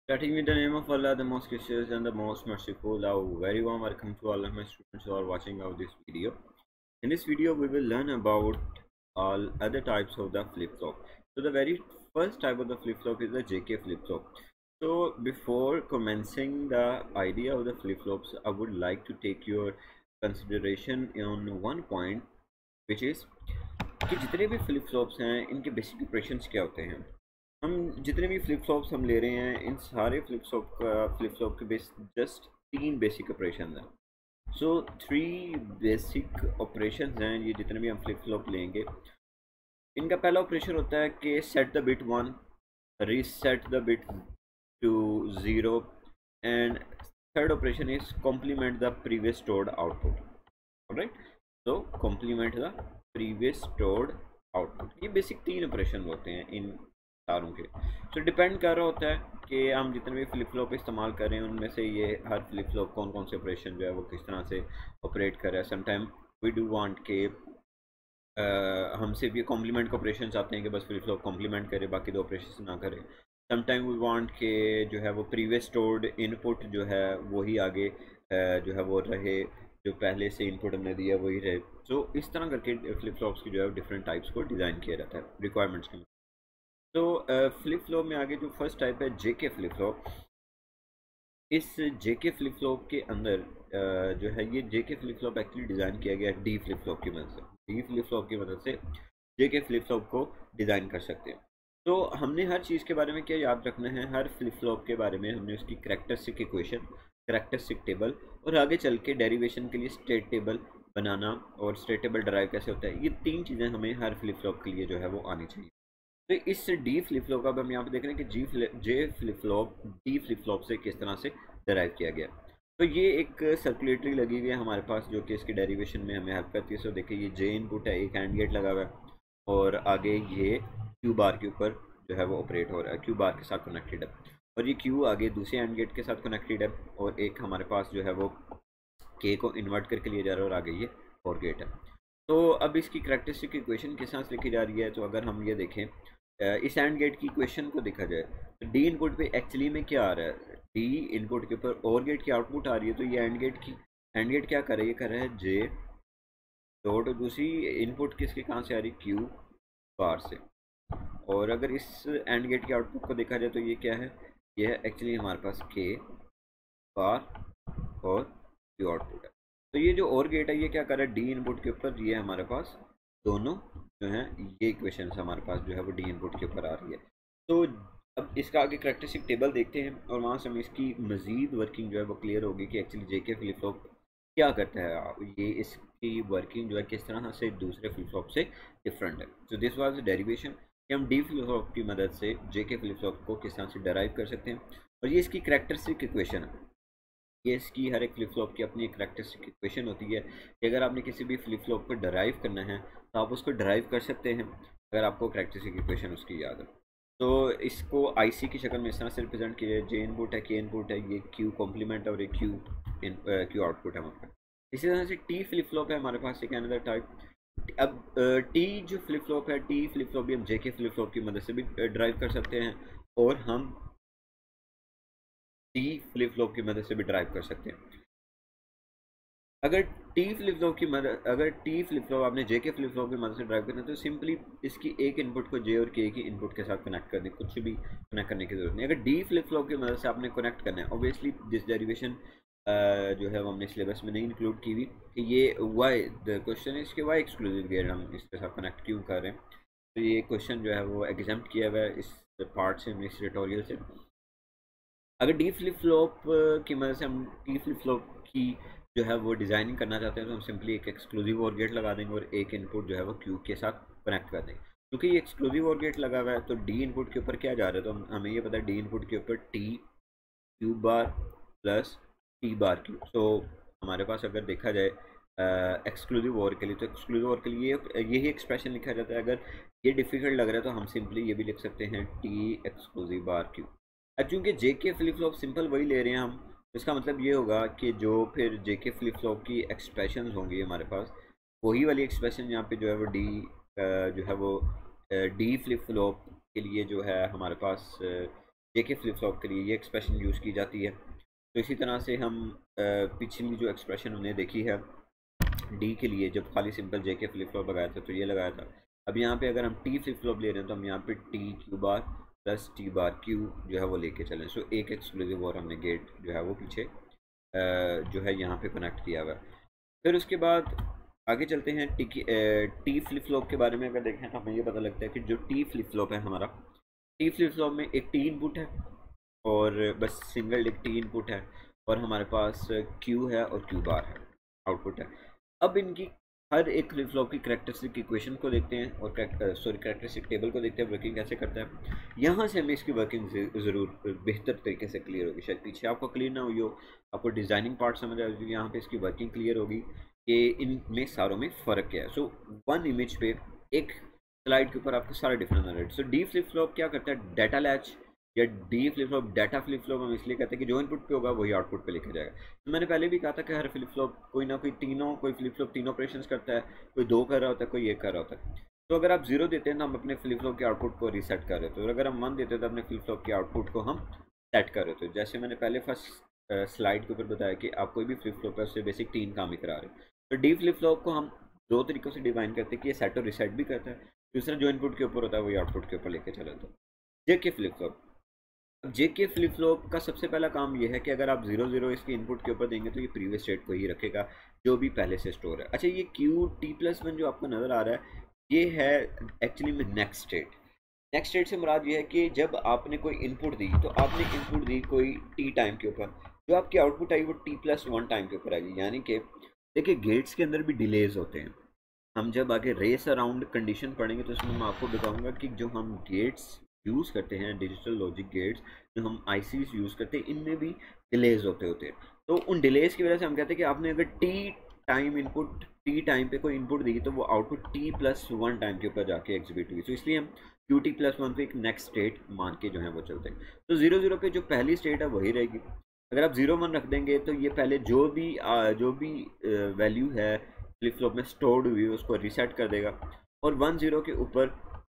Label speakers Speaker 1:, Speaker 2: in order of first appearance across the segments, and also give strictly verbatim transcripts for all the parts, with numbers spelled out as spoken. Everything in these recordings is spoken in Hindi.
Speaker 1: Starting with the name of Allah, the most gracious and the most merciful. A very warm welcome to all of my students who are watching out this video. In this video, we will learn about all other types of the flip-flop. So the very first type of the flip-flop is the J K flip-flop. So before commencing the idea of the flip-flops, I would like to take your consideration on one point, which is कि जितने भी फ्लिप फ्लॉप्स हैं इनके बेसिक ऑपरेशंस क्या होते हैं। हम जितने भी फ्लिप फ्लॉप्स हम ले रहे हैं इन सारे फ्लिप फ्लॉप का फ्लिप फ्लॉप के बेस जस्ट तीन बेसिक ऑपरेशन हैं। सो थ्री बेसिक ऑपरेशन हैं ये जितने भी हम फ्लिप फ्लॉप लेंगे। इनका पहला ऑपरेशन होता है कि set the bit one, reset the bit two zero and third operation is complement the previous stored output. Right, तो complement the previous stored output. ये बेसिक तीन ऑपरेशन होते हैं इन चारों के। तो डिपेंड कर रहा होता है कि हम जितने भी फ्लिप फ्लॉप इस्तेमाल कर रहे हैं उनमें से ये हर फ्लिप फ्लॉप कौन कौन से ऑपरेशन जो है वो किस तरह से ऑपरेट कर रहा है। समटाइम वी डू वांट के हमसे भी कॉम्प्लीमेंट के ऑपरेशन आते हैं कि बस फ्लिप फ्लॉप कॉम्प्लीमेंट करे बाकी दो ऑपरेशन ना करे। समटाइम वी वांट के जो है वो प्रीवियस स्टोर्ड इनपुट जो है वही आगे जो है वो रहे, जो पहले से इनपुट हमने दिया वही रहे। तो इस तरह करके फ्लिप फ्लॉप्स की जो है डिफरेंट टाइप्स को डिज़ाइन किया जाता है रिक्वायरमेंट्स के। तो फ्लिप फ्लॉप में आगे जो फर्स्ट टाइप है जेके फ्लिप फ्लॉप। इस जेके फ्लिप फ्लॉप के अंदर uh, जो है ये JK flip flop actually design किया गया है डी फ्लिप फ्लॉप की मदद से। डी फ्लिप फ्लॉप की मदद से जेके फ्लिप फ्लॉप को डिज़ाइन कर सकते हैं। तो हमने हर चीज़ के बारे में क्या याद रखना है, हर फ्लिप फ्लॉप के बारे में हमने उसकी करैक्टरिस्टिक इक्वेशन, करैक्टरिस्टिक टेबल और आगे चल के डेरिवेशन के लिए स्टेट टेबल बनाना और स्टेट टेबल ड्राइव कैसे होता है, ये तीन चीज़ें हमें हर फ्लिप फ्लॉप के लिए जो है वो आनी चाहिए। तो इस डी फ्लिप फ्लॉप का अब हम यहाँ पे देख रहे हैं कि G flip J flip flop D flip flop से किस तरह से डराइव किया गया। तो ये एक सर्कुलेटरी लगी हुई है हमारे पास जो कि इसके डेरिवेशन में हमें हेल्प करती है। सो देखिए ये जे इनपुट है, एक हैंड गेट लगा हुआ है और आगे ये क्यू बार के ऊपर जो है वो ऑपरेट हो रहा है, क्यू बार के साथ कनेक्टेड है और ये क्यू आगे दूसरे हैंड गेट के साथ कनेक्टेड है और एक हमारे पास जो है वो के को इन्वर्ट करके लिया जा रहा है और आगे ये और गेट है। तो अब इसकी करैक्टरिस्टिक इक्वेशन किस तरह से लिखी जा रही है, तो अगर हम ये देखें इस एंड गेट की इक्वेशन को देखा जाए तो डी इनपुट पे एक्चुअली में क्या आ रहा है, डी इनपुट के ऊपर और गेट की आउटपुट आ रही है। तो ये एंड गेट की एंड गेट क्या कर रहा है, ये कर रहा है जे डॉट और दूसरी इनपुट किसके कहाँ से आ रही है, क्यू बार से। और अगर इस एंड गेट की आउटपुट को देखा जाए तो ये क्या है, ये है एक्चुअली हमारे पास के बार और क्यू आउटपुट है। तो ये जो और गेट है ये क्या कर रहा है, डी इनपुट के ऊपर ये हमारे पास दोनों जो हैं ये इक्वेशन हमारे पास जो है वो डी इनपुट के ऊपर आ रही है। तो अब इसका आगे करैक्टरिस्टिक टेबल देखते हैं और वहाँ से हमें इसकी मज़ीद वर्किंग जो है वो क्लियर होगी कि एक्चुअली जेके फ्लिप फ्लॉप क्या करता है, ये इसकी वर्किंग जो है किस तरह से दूसरे फ्लिप फ्लॉप से डिफरेंट है। तो दिस वाज द डेरिवेशन कि हम डी फ्लिप फ्लॉप की मदद से जेके फ्लिप फ्लॉप को किस तरह से डराइव कर सकते हैं और ये इसकी करैक्टरिस्टिक इक्वेशन है। ये इसकी हर एक फ्लिप फ्लॉप की अपनी एक करैक्टरिस्टिक इक्वेशन होती है कि अगर आपने किसी भी फ्लिप फ्लॉप को डराइव करना है तो आप उसको डराइव कर सकते हैं अगर आपको करैक्टरिस्टिक इक्वेशन उसकी याद है। तो इसको आईसी की शक्ल में इस तरह से रिप्रेजेंट किया है, जे इनपुट है, के इनपुट है, ये क्यू कॉम्प्लीमेंट और ये क्यू इन क्यू आउटपुट है हमारे पास। इसी तरह से टी फ्लिप फ्लॉप है हमारे पास एक अनदर टाइप। अब टी जो फ्लिप फ्लॉप है, टी फ्लिप फ्लॉप भी हम जे के फ्लिप फ्लॉप की मदद से भी ड्राइव कर सकते हैं और हम टी फ्लिप फ्लॉप की मदद से भी ड्राइव कर सकते हैं। अगर टी फ्लिप फ्लॉप की मदद अगर टी फ्लिप फ्लॉप आपने जे के फ्लिप फ्लॉप की मदद से ड्राइव करना है तो सिंपली इसकी एक इनपुट को जे और के की इनपुट के साथ कनेक्ट कर दें, कुछ भी कनेक्ट करने की जरूरत नहीं। अगर डी फ्लिप फ्लॉप की मदद से आपने कनेक्ट करना है, ऑब्वियसली दिस डेरिवेशन जो है वो हमने सिलेबस में नहीं इंक्लूड की हुई कि ये वाई द क्वेश्चन इज कि वाई एक्सक्लूसिव गेट हम इसके साथ कनेक्ट क्यों कर रहे हैं। तो ये क्वेश्चन जो है वो एग्जाम्प्ट किया हुआ है इस पार्ट से, इस ट्यूटोरियल से। अगर डी फ्लिप फ्लॉप की मदद से हम डी फ्लिप फ्लॉप की जो है वो डिज़ाइनिंग करना चाहते हैं तो हम सिंपली एक एक्सक्लूसिव और गेट लगा देंगे और एक इनपुट जो है वो क्यू के साथ कनेक्ट कर देंगे। क्योंकि ये एक्सक्लूसिव और गेट लगा हुआ है तो डी इनपुट के ऊपर क्या जा रहा है, तो हम हमें ये पता है डी इनपुट के ऊपर T Q bar plus T bar Q. So हमारे पास अगर देखा जाए एक्सक्लूसिव और के लिए तो एक्सक्लूसिव और के लिए यही एक्सप्रेशन लिखा जाता है। अगर ये डिफ़िकल्ट लग रहा है तो हम सिंपली ये भी लिख सकते हैं टी एक्सक्लूसिव बार क्यू। अब चूँकि जे के फ्लिप फ्लॉप सिंपल वही ले रहे हैं हम, इसका मतलब ये होगा कि जो फिर जे के फ्लिप फ्लॉप की एक्सप्रेशन होंगी हमारे पास वही वाली एक्सप्रेशन यहाँ पे जो है वो डी जो है वो डी फ्लिप फ्लॉप के लिए जो है हमारे पास जेके फ्लिप फ्लॉप के लिए ये एक्सप्रेशन यूज़ की जाती है। तो इसी तरह से हम पिछली जो एक्सप्रेशन हमने देखी है डी के लिए, जब खाली सिंपल जेके फ्लिप फ्लॉप लगाया था तो ये लगाया था। अब यहाँ पे अगर हम टी फ्लिप फ्लॉप ले रहे हैं तो हम यहाँ पे T Q bar plus T bar Q जो है वो लेके चलें। सो एक एक्सक्लूसिव और हमने गेट जो है वो पीछे जो है यहाँ पे कनेक्ट किया हुआ है। फिर उसके बाद आगे चलते हैं टी की टी फ्लिप फ्लॉप के बारे में अगर देखें तो हमें ये पता लगता है कि जो टी फ्लिप फ्लॉप है हमारा, टी फ्लिप फ्लॉप में एक टी इनपुट है और बस सिंगल एक टी इनपुट है और हमारे पास क्यू है और क्यू बार है, आउटपुट है। अब इनकी हर एक फ्लिप फ्लॉप की कैरेक्टरिस्टिक इक्वेशन को देखते हैं और सॉरी कैरेक्टरिस्टिक टेबल को देखते हैं, वर्किंग कैसे करता है। यहाँ से हमें इसकी वर्किंग ज़रूर बेहतर तरीके से क्लियर होगी। शायद पीछे आपको क्लियर ना हुई हो, आपको डिज़ाइनिंग पार्ट समझ आ जाएगी, यहाँ पे इसकी वर्किंग क्लियर होगी कि इनमें सारों में फ़र्क क्या है। सो वन इमेज पे एक स्लाइड के ऊपर आपको सारा डिफरेंट नजर। सो डी फ्लिप फ्लॉप क्या करता है, डाटा लैच या D flip flop data flip flop हम इसलिए कहते हैं कि जो इनपुट पे होगा वही आउटपुट पे लेके जाएगा। तो मैंने पहले भी कहा था कि हर फ्लिप फ्लॉप कोई ना कोई तीनों कोई फ्लिप फ्लॉप तीनों ऑपरेशंस करता है, कोई दो कर रहा होता है, कोई एक कर रहा होता है। तो अगर आप जीरो देते हैं तो हम अपने फ्लिप फ्लॉप के आउटपुट को रीसेट कर रहे थे और अगर हम वन देते हैं तो अपने फ्लिप फ्लॉप के आउटपुट को हम सेट कर रहे थे। जैसे मैंने पहले फर्स्ट स्लाइड के ऊपर बताया कि आप कोई भी फ्लिप फ्लॉप है उससे बेसिक तीन काम ही करा रहे हैं। तो डी फ्लिप फ्लॉप को हम दो तरीक़ों से डिवाइन करते हैं कि ये सेट और रीसेट भी करता है, दूसरा जो इनपुट के ऊपर होता है वही आउटपुट के ऊपर लेके चला जाता है। JK flip flop, JK flip flop का सबसे पहला काम ये है कि अगर आप जीरो जीरो इसके इनपुट के ऊपर देंगे तो ये प्रीवियस स्टेट को ही रखेगा जो भी पहले से स्टोर है। अच्छा, ये क्यू टी प्लस वन जो आपको नज़र आ रहा है ये है एक्चुअली में नेक्स्ट स्टेट। नेक्स्ट स्टेट से मुराद ये है कि जब आपने कोई इनपुट दी तो आपने इनपुट दी कोई टी टाइम के ऊपर, जो आपकी आउटपुट आई वो टी प्लस वन टाइम के ऊपर आएगी। यानी कि देखिए गेट्स के अंदर भी डिलेज होते हैं। हम जब आगे रेस अराउंड कंडीशन पढ़ेंगे तो उसमें मैं आपको बताऊंगा कि जो हम गेट्स यूज़ करते हैं, डिजिटल लॉजिक गेट्स जो हम आईसीज यूज़ करते हैं, इनमें भी डिलेज होते होते हैं। तो उन डिलेज की वजह से हम कहते हैं कि आपने अगर T time input T time पे कोई इनपुट दी तो वो output T plus one time के ऊपर जाके एग्जीक्यूट हुई। तो इसलिए हम क्यू टी प्लस वन पे एक नेक्स्ट स्टेट मान के जो है वो चलते हैं। तो जीरो जीरो पे जो पहली स्टेट है वही रहेगी। अगर आप जीरो वन रख देंगे तो ये पहले जो भी जो भी वैल्यू है फ्लिप फ्लॉप में स्टोर्ड हुई उसको रीसेट कर देगा और वन जीरो के ऊपर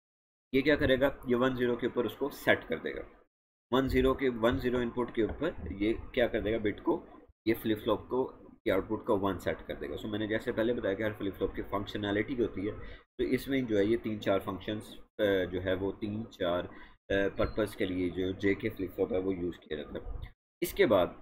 Speaker 1: ये क्या करेगा, ये वन जीरो के ऊपर उसको सेट कर देगा। वन जीरो के वन जीरो इनपुट के ऊपर ये क्या कर देगा, बिट को, ये फ्लिप फ्लॉप को के आउटपुट को वन सेट कर देगा। सो मैंने जैसे पहले बताया कि हर फ्लिप फ्लॉप की फंक्शनैलिटी होती है, तो इसमें जो है ये तीन चार फंक्शंस जो है वो तीन चार पर्पज़ के लिए जो जे के फ्लिप फ्लॉप है वो यूज़ किया जाता है। इसके बाद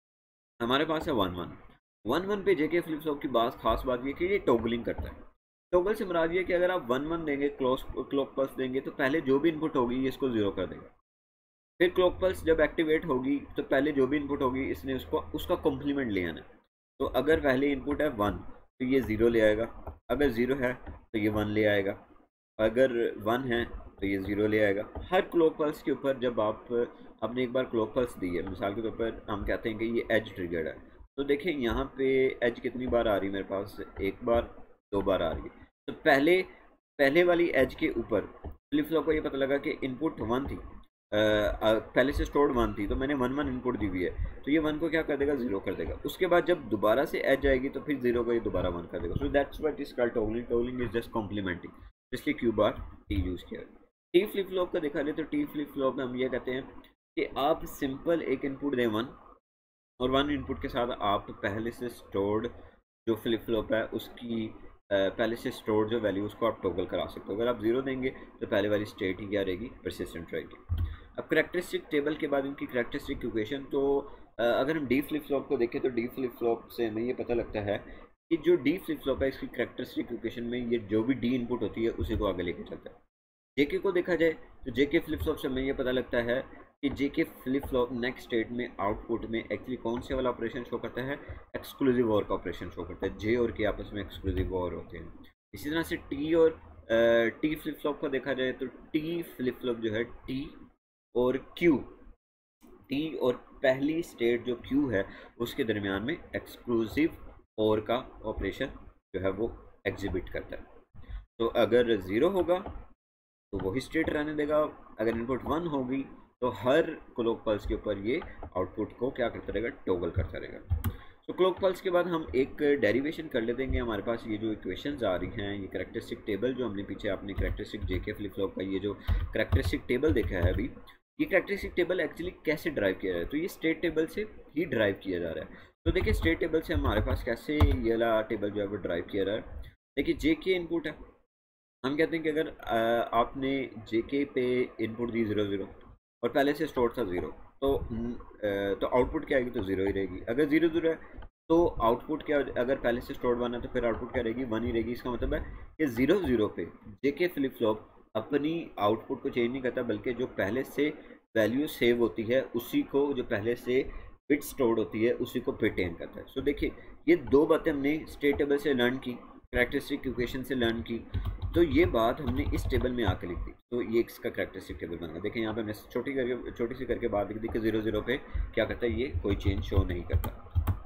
Speaker 1: हमारे पास है वन वन वन वन पे जे के फ्लिप फ्लॉप की बात खास बात ये कि ये टॉगलिंग करता है। टॉगल से मुराद ये कि अगर आप वन वन देंगे, क्लोज क्लॉक पल्स देंगे तो पहले जो भी इनपुट होगी ये इसको जीरो कर देगा। फिर क्लॉक पल्स जब एक्टिवेट होगी तो पहले जो भी इनपुट होगी इसने उसको उसका कॉम्प्लीमेंट ले आना। तो अगर पहले इनपुट है वन तो ये ज़ीरो ले आएगा, अगर ज़ीरो है तो ये वन ले आएगा, अगर वन है तो ये ज़ीरो ले आएगा। हर क्लॉक पल्स के ऊपर जब आप आपने एक बार क्लॉक पल्स दी है, मिसाल के तौर पर हम कहते हैं कि ये एज ट्रिगर्ड है, तो देखें यहाँ पे एज कितनी बार आ रही है मेरे पास, एक बार दो बार आ रही है। तो पहले पहले वाली एज के ऊपर फ्लिप फ्लॉप को ये पता लगा कि इनपुट वन थी, आ, आ, पहले से स्टोर्ड वन थी, तो मैंने वन वन इनपुट दी हुई है, तो ये वन को क्या कर देगा, जीरो कर देगा। उसके बाद जब दोबारा से एज आएगी तो फिर जीरो को ये दोबारा वन कर देगा। So that's what is called toggling. Toggling is just complementing, इसलिए क्यू बार टी यूज़ किया। टी फ्लिप फ्लॉप का देखा जाए तो टी फ्लिप फ्लॉप में हम ये कहते हैं कि आप सिंपल एक इनपुट दें वन, और वन इनपुट के साथ आप पहले से स्टोर्ड जो फ्लिप फ्लॉप है उसकी पहले से स्टोर्ड जो वैल्यू उसको आप टॉगल करा सकते हो। अगर आप जीरो देंगे तो पहले वाली स्टेट ही क्या रहेगी, परसिस्टेंट रहेगी। अब करेक्टरिस्टिक टेबल के बाद इनकी करेक्टरिस्टिक इक्वेशन, तो अगर हम डी फ्लिप फ्लॉप को देखें तो डी फ्लिप फ्लॉप से हमें ये पता लगता है कि जो डी फ्लिप फ्लॉप है इसकी करेक्टरिस्टिक इक्वेशन में ये जो भी डी इनपुट होती है उसी को आगे लेके चलता है। जेके को देखा जाए तो जेके फ्लिप फ्लॉप से हमें ये पता लगता है कि JK flip flop next state में आउटपुट में एक्चुअली कौन से वाला ऑपरेशन शो करता है, एक्सक्लूसिव और का ऑपरेशन शो करता है। जे और के आपस में एक्सक्लूसिव और होते हैं। इसी तरह से टी और टी फ्लिप फ्लॉप को देखा जाए तो टी फ्लिप फ्लॉप जो है टी और क्यू, टी और पहली स्टेट जो क्यू है उसके दरमियान में एक्सक्लूसिव और का ऑपरेशन जो है वो एग्जिबिट करता है। तो अगर ज़ीरो होगा तो वही स्टेट रहने देगा, अगर इनपुट वन होगी तो हर क्लॉक पल्स के ऊपर ये आउटपुट को क्या करता रहेगा, टॉगल करता रहेगा। तो क्लॉक पल्स के बाद हम एक डेरिवेशन कर लेते हैं। हमारे पास ये जो इक्वेशंस आ रही हैं, ये करेक्टरिस्टिक टेबल जो हमने पीछे आपने करेक्टरिस्टिक जेके फ्लिप फ्लॉप का ये जो करेक्टरिस्टिक टेबल देखा है अभी, ये कैरेक्टरिस्टिक टेबल एक्चुअली कैसे ड्राइव किया जाए, तो ये स्टेट टेबल से ही ड्राइव किया जा रहा है। तो देखिए स्टेट टेबल से हमारे पास कैसे ये वाला टेबल जो है वो ड्राइव किया जा रहा है। देखिए जे के इनपुट है, हम कहते हैं कि अगर आपने जे के पे इनपुट दी ज़ीरो ज़ीरो और पहले से स्टोर था ज़ीरो, तो तो आउटपुट क्या आएगी, तो ज़ीरो ही रहेगी। अगर ज़ीरो ज़ीरो है तो आउटपुट क्या, अगर पहले से स्टोर वन है तो फिर आउटपुट क्या रहेगी, वन ही रहेगी। इसका मतलब है कि ज़ीरो ज़ीरो पे जे के फ्लिप फ्लॉप अपनी आउटपुट को चेंज नहीं करता, बल्कि जो पहले से वैल्यू सेव होती है उसी को, जो पहले से बिट स्टोर्ड होती है उसी को रिटेन करता है। सो so, देखिए ये दो बातें हमने स्टेट टेबल से लर्न की, कैरेक्टरिस्टिक इक्वेशन से लर्न की, तो ये बात हमने इस टेबल में आकर लिख दी, तो ये इसका कैरेक्टरिस्टिक टेबल बन गया। देखिए यहाँ पे हमने छोटी करके छोटी सी करके बात लिख दी कि ज़ीरो ज़ीरो पे क्या करता है, ये कोई चेंज शो नहीं करता।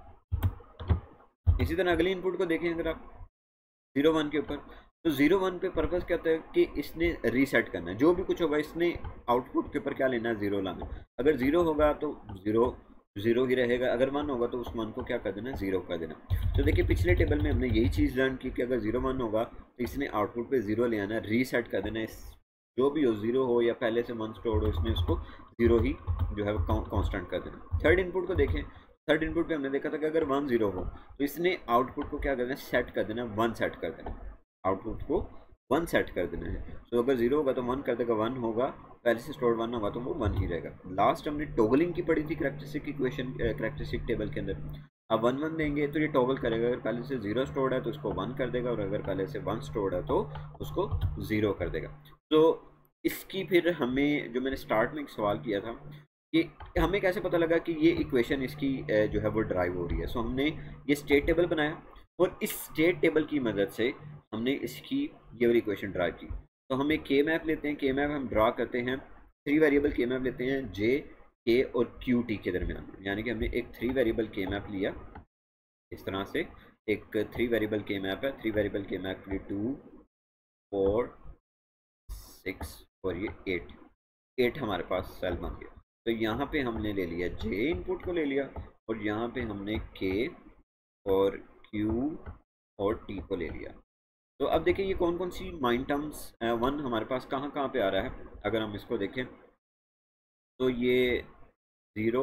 Speaker 1: इसी तरह अगली इनपुट को देखें अगर आप ज़ीरो वन के ऊपर, तो ज़ीरो वन पे पर्पस क्या होता है कि इसने रीसेट करना है, जो भी कुछ होगा इसने आउटपुट के ऊपर क्या लेना है, ज़ीरो लाना। अगर ज़ीरो होगा तो ज़ीरो ज़ीरो ही रहेगा, अगर वन होगा तो उस वन को क्या कर देना, ज़ीरो कर देना। तो देखिए पिछले टेबल में हमने यही चीज़ लर्न की कि अगर ज़ीरो वन होगा तो इसने आउटपुट पे ज़ीरो ले आना, रीसेट कर देना, इस जो भी हो ज़ीरो हो या पहले से वन स्टोर्ड हो इसने उसको ज़ीरो ही जो है वो कांस्टेंट कर देना। थर्ड इनपुट को देखें, थर्ड इनपुट पे हमने देखा था कि अगर वन ज़ीरो हो तो इसने आउटपुट को क्या करना है, सेट कर देना, वन सेट कर देना, आउटपुट को वन सेट कर देना है। तो so, अगर जीरो होगा तो वन कर देगा, वन होगा पहले से स्टोर वन होगा तो वो वन ही रहेगा। लास्ट हमने टॉगलिंग की पढ़ी थी कैरेक्टरिस्टिक इक्वेशन कैरेक्टरिस्टिक टेबल के अंदर। अब वन वन देंगे तो ये टॉगल करेगा, अगर पहले से जीरो स्टोर्ड है तो उसको वन कर देगा, और अगर पहले से वन स्टोर्ड है तो उसको जीरो कर देगा। तो इसकी फिर हमें, जो मैंने स्टार्ट में एक सवाल किया था कि हमें कैसे पता लगा कि ये इक्वेशन इसकी जो है वो ड्राइव हो रही है। सो हमने ये स्टेट टेबल बनाया और इस स्टेट टेबल की मदद से हमने इसकी ये वाली इक्वेशन ड्राइव की। तो हम एक के मैप लेते हैं, के मैप हम ड्रा करते हैं, थ्री वेरिएबल के मैप लेते हैं जे के और क्यू टी के दरमियान, यानी कि हमने एक थ्री वेरिएबल के मैप लिया इस तरह से, एक थ्री वेरिएबल के मैप है, थ्री वेरिएबल के मैप के लिए टू फोर सिक्स और ये एट, एट हमारे पास सेल बन गया। तो यहाँ पे हमने ले लिया जे इनपुट को ले लिया, और यहाँ पे हमने के और क्यू और टी को ले लिया। तो अब देखिए ये कौन कौन सी माइन टर्म्स वन हमारे पास कहाँ कहाँ पे आ रहा है। अगर हम इसको देखें तो ये ज़ीरो,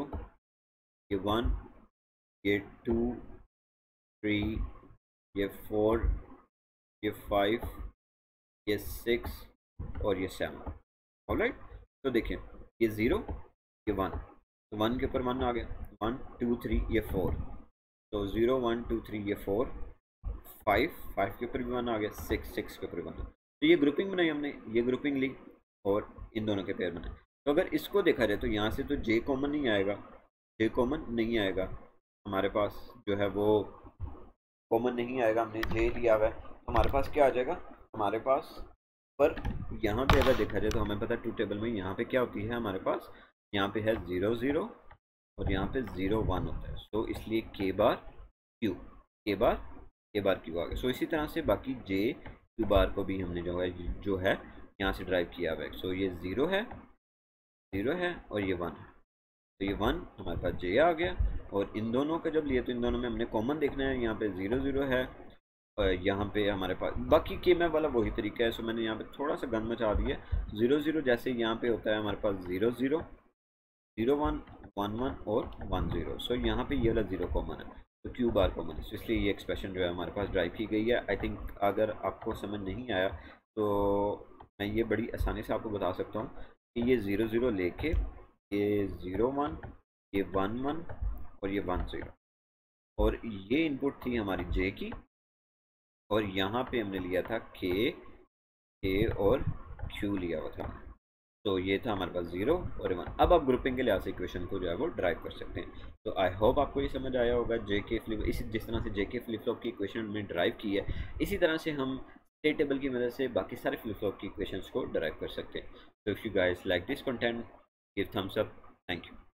Speaker 1: ये वन, ये टू, थ्री, ये फोर, ये फाइव, ये सिक्स और ये सेवन। ऑलराइट, तो देखिए ये ज़ीरो, ये वन, तो वन के ऊपर वन आ गया, वन टू थ्री ये फोर, तो ज़ीरो वन टू थ्री ये फोर, फाइव, फाइव के ऊपर भी वन आ गया, सिक्स, सिक्स के ऊपर वन। तो ये ग्रुपिंग बनाई हमने, ये ग्रुपिंग ली और इन दोनों के पेयर बनाए। तो अगर इसको देखा जाए तो यहाँ से तो जे कॉमन नहीं आएगा, जे कॉमन नहीं आएगा हमारे पास, जो है वो कॉमन नहीं आएगा, हमने जे लिया हुआ है। तो हमारे पास क्या आ जाएगा, हमारे पास पर यहाँ पे अगर देखा जाए तो हमें पता है टू टेबल में यहाँ पे क्या होती है, हमारे पास यहाँ पे है ज़ीरो ज़ीरो और यहाँ पे ज़ीरो वन होता है। सो इसलिए के बार क्यू, के बार के बार क्यू आ गया। सो इसी तरह से बाकी जे क्यू बार को भी हमने जो है जो है यहाँ से ड्राइव किया हुआ है। सो ये ज़ीरो है, ज़ीरो है और ये वन है, तो ये वन हमारे पास जे आ गया। और इन दोनों का जब लिए तो इन दोनों में हमने कॉमन देखना है, यहाँ पे ज़ीरो ज़ीरो है और यहाँ पे हमारे पास बाकी के मैप वाला वही तरीका है। सो मैंने यहाँ पे थोड़ा सा गन मचा दिया, ज़ीरो ज़ीरो जैसे यहाँ पे होता है हमारे पास zero zero, zero one, one one और वन ज़ीरो। सो यहाँ पे ये वाला ज़ीरो कॉमन है, तो क्यू बार कॉमन है, तो इसलिए ये एक्सप्रेशन जो है हमारे पास ड्राइव की गई है। आई थिंक अगर आपको समझ नहीं आया तो मैं ये बड़ी आसानी से आपको बता सकता हूँ कि ये ज़ीरो ज़ीरो लेके ये ज़ीरो वन, ये वन वन और ये वन ज़ीरो, और ये इनपुट थी हमारी जे की, और यहाँ पे हमने लिया था के, के और क्यू लिया हुआ था। तो ये था हमारे पास ज़ीरो और वन। अब आप ग्रुपिंग के लिहाज से इक्वेशन को जो है वो ड्राइव कर सकते हैं। तो आई होप आपको ये समझ आया होगा। जे के फ्लिप इसी जिस तरह से जे के फ्लिप फ्लॉप की इक्वेशन हमने ड्राइव की है, इसी तरह से हम स्टेट टेबल की मदद से बाकी सारे फ्लिप फ्लॉप की इक्वेशंस को ड्राइव कर सकते हैं। तो if you guys like this content, give thumbs up. Thank you.